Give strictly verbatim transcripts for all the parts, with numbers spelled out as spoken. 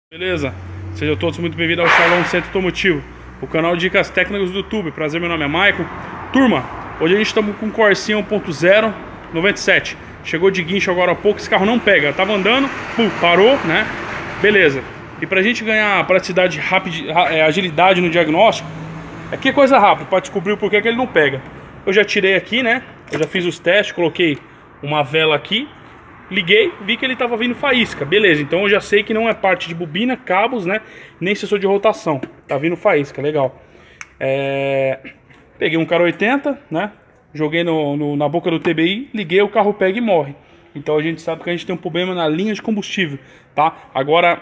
Beleza? Sejam todos muito bem-vindos ao Shalom Centro Automotivo, o canal de dicas técnicas do YouTube. Prazer, meu nome é Maicon. Turma, hoje a gente está com um Corsinha um ponto zero noventa e sete. Chegou de guincho agora há pouco, esse carro não pega. Tava andando, pum, parou, né? Beleza. E pra gente ganhar praticidade, rapid, agilidade no diagnóstico, aqui é coisa rápida, para descobrir o porquê que ele não pega. Eu já tirei aqui, né? Eu já fiz os testes, coloquei uma vela aqui. Liguei, vi que ele estava vindo faísca. Beleza, então eu já sei que não é parte de bobina, cabos, né? Nem sensor de rotação. Tá vindo faísca, legal. É... Peguei um cara oitenta, né? Joguei no, no, na boca do T B I, liguei, o carro pega e morre. Então a gente sabe que a gente tem um problema na linha de combustível, tá? Agora,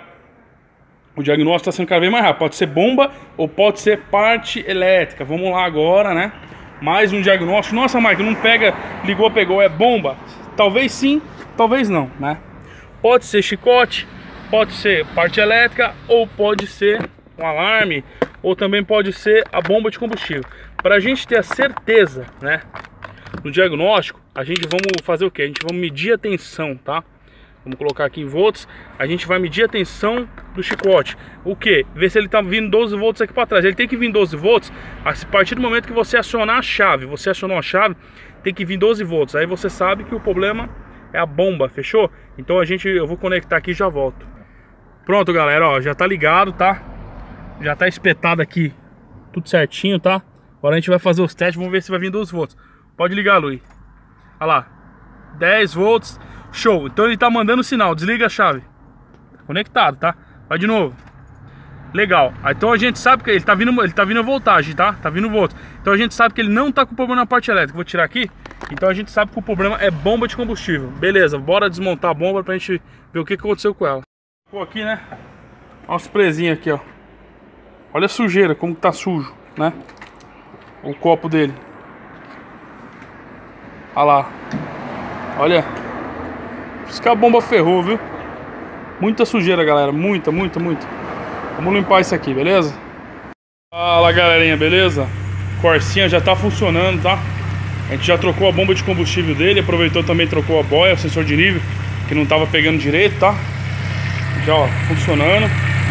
o diagnóstico está sendo cada vez mais rápido. Pode ser bomba ou pode ser parte elétrica. Vamos lá agora, né? Mais um diagnóstico. Nossa, Mike, não pega, ligou, pegou, é bomba? Talvez sim. Talvez não, né? Pode ser chicote, pode ser parte elétrica, ou pode ser um alarme, ou também pode ser a bomba de combustível. Para a gente ter a certeza, né, no diagnóstico, a gente vamos fazer o que? A gente vai medir a tensão, tá? Vamos colocar aqui em volts. A gente vai medir a tensão do chicote. O que? Ver se ele tá vindo doze volts aqui para trás. Ele tem que vir doze volts a partir do momento que você acionar a chave. Você acionou a chave, tem que vir doze volts. Aí você sabe que o problema é a bomba, fechou? Então a gente, eu vou conectar aqui e já volto. Pronto, galera, ó, já tá ligado, tá? Já tá espetado aqui, tudo certinho, tá? Agora a gente vai fazer os testes, vamos ver se vai vir doze volts. Pode ligar, Luiz. Olha lá, dez volts, show. Então ele tá mandando sinal, desliga a chave. Conectado, tá? Vai de novo. Legal. Então a gente sabe que ele tá vindo, ele tá vindo a voltagem, tá? Tá vindo volts. Então a gente sabe que ele não tá com problema na parte elétrica. Vou tirar aqui. Então a gente sabe que o problema é bomba de combustível. Beleza, bora desmontar a bomba pra gente ver o que aconteceu com ela. Ficou aqui, né? Olha os presinhos aqui, ó. Olha a sujeira, como que tá sujo, né? O copo dele. Olha lá. Olha. Por isso que a bomba ferrou, viu? Muita sujeira, galera. Muita, muita, muita. Vamos limpar isso aqui, beleza? Fala, galerinha, beleza? Corsinha já tá funcionando, tá? A gente já trocou a bomba de combustível dele, aproveitou também, trocou a boia, o sensor de nível, que não tava pegando direito, tá? Já, ó, funcionando.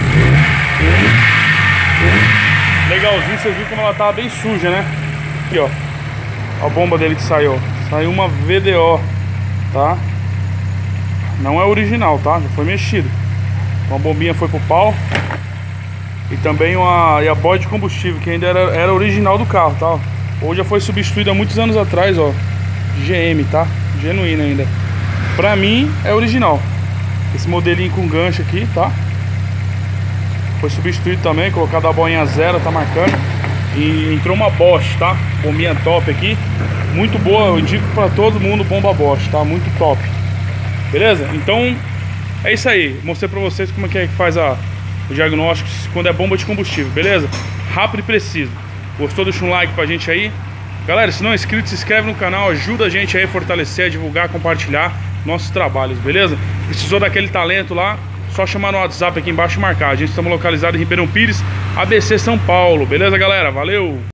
Legalzinho, vocês viram como ela tava bem suja, né? Aqui, ó. A bomba dele que saiu, ó. Saiu uma V D O, tá? Não é original, tá? Já foi mexido. Uma bombinha foi pro pau. E também uma, e a boia de combustível, que ainda era, era original do carro, tá? Hoje já foi substituído há muitos anos atrás, ó. G M, tá? Genuína ainda. Pra mim é original. Esse modelinho com gancho aqui, tá? Foi substituído também, colocado a boinha zero, tá marcando. E entrou uma Bosch, tá? Bombinha top aqui. Muito boa, eu indico pra todo mundo bomba Bosch, tá? Muito top. Beleza? Então é isso aí. Mostrei pra vocês como é que, é que faz a, o diagnóstico quando é bomba de combustível, beleza? Rápido e preciso. Gostou? Deixa um like pra gente aí. Galera, se não é inscrito, se inscreve no canal. Ajuda a gente aí a fortalecer, a divulgar, compartilhar nossos trabalhos, beleza? Precisou daquele talento lá? Só chamar no WhatsApp aqui embaixo e marcar. A gente estamos localizados em Ribeirão Pires, A B C São Paulo. Beleza, galera? Valeu!